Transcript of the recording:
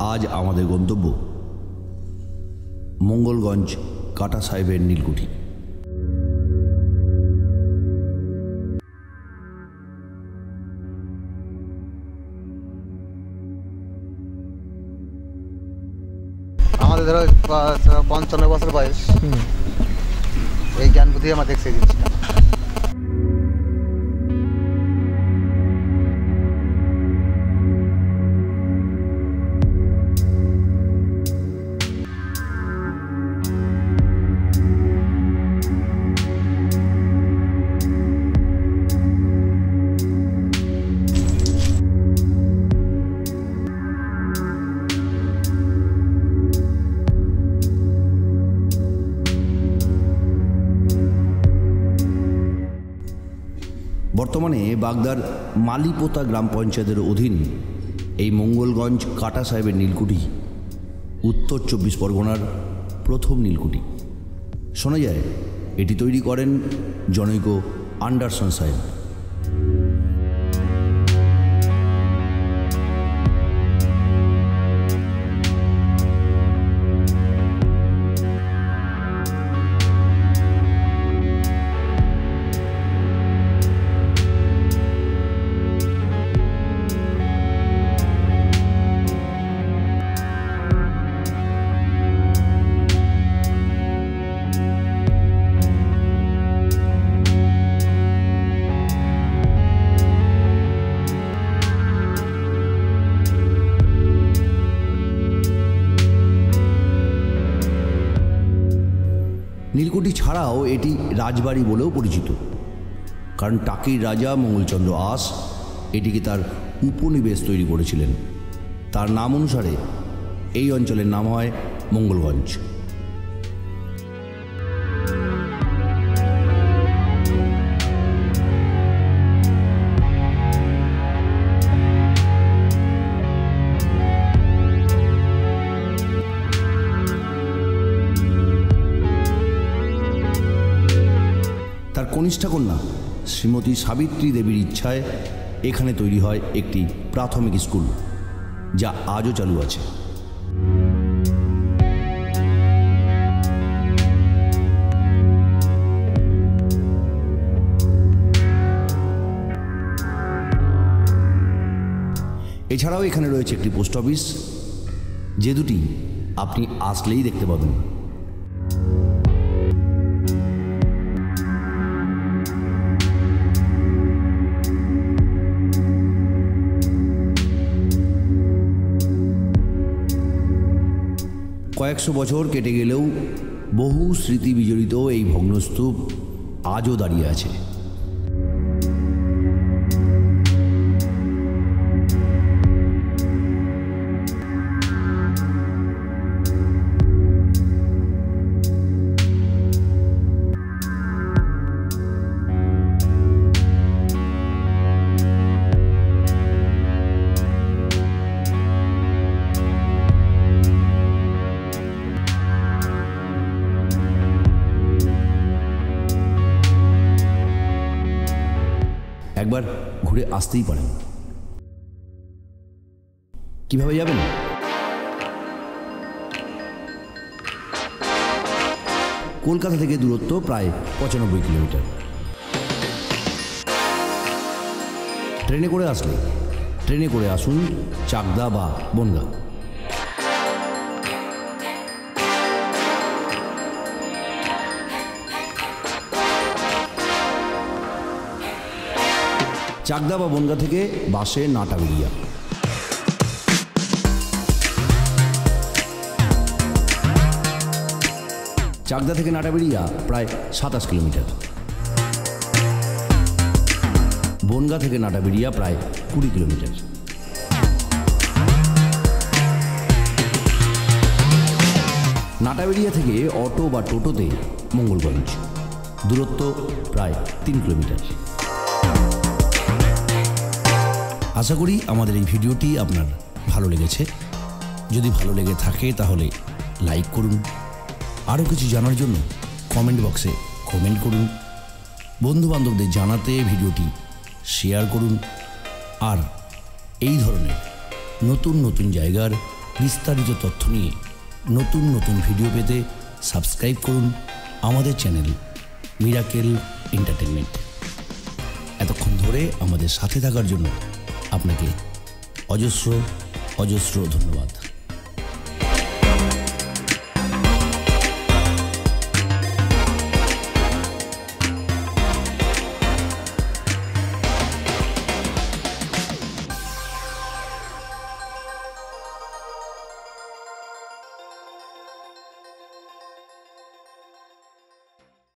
आज आमादेर गंतव्य मंगलगंज काटा साहेबेर नीलकुठी। আমাদের ধরো 55 বছর বয়স, এই জ্ঞান বুদ্ধি আমার দেখছে জিনিসটা। बर्तमाने बागदार मालीपोता ग्राम पंचायतेर अधीन এই मंगलगंज काटा साहेबेर नीलकुठी उत्तर 24 परगनार प्रथम नीलकुठी। शोना जाए एटी तैरी करें जनैक आंडारसन साहेब। नीलकुठी छाड़ाओ एटी राजबाड़ी बोलेও परिचित, कारण टाकिर राजा मंगलचंद्र आस एटिके तार उपनिवेश तैरी करेছিলেন। तार नाम अनुसारे এই অঞ্চলের नाम হয় मंगलगंज। तार कनिष्ठा कन्या श्रीमती सावित्री देवीर इच्छाय एखाने तैरी हय एकटी प्राथमिक स्कूल, जा आजो चालू आछे। एछाड़ाओ एखाने रयेछे एकटी पोस्ट अफिस, जे दुटी आपनि आसलेई देखते पाबेन। কয়েকশো বছর কেটে গেলেও বহু স্মৃতি বিজড়িত এই ভগ্নস্তূপ আজও দাঁড়িয়ে আছে। একবার ঘুরে আসতেই পারেন। কিভাবে যাবেন? কলকাতা থেকে দূরত্ব প্রায় 95 কিলোমিটার। ট্রেনে করে আসলে ট্রেনে করে আসুন চাকদা বা বনগাঁ। চাকদা বা বনগাঁ থেকে বাসে নাটাবেড়িয়া। চাকদা থেকে নাটাবেড়িয়া প্রায় 27 কিলোমিটার। বনগাঁ থেকে নাটাবেড়িয়া প্রায় 20 কিলোমিটার। নাটাবেড়িয়া থেকে অটো বা টোটোতে মঙ্গলগঞ্জ, দূরত্ব প্রায় 3 কিলোমিটার। आशा करी आमादेर এই ভিডিওটি আপনার ভালো লেগেছে। যদি ভালো লেগে থাকে তাহলে লাইক করুন, আরও কিছু জানার জন্য কমেন্ট বক্সে কমেন্ট করুন, বন্ধু বান্ধবদের জানাতে ভিডিওটি শেয়ার করুন, আর এই ধরনের নতুন নতুন জায়গার বিস্তারিত তথ্য নিয়ে নতুন নতুন ভিডিও পেতে সাবস্ক্রাইব করুন আমাদের চ্যানেল মিরাকেল এন্টারটেনমেন্ট। এতক্ষণ ধরে আমাদের সাথে থাকার জন্য আপনাকে অজস্র অজস্র ধন্যবাদ।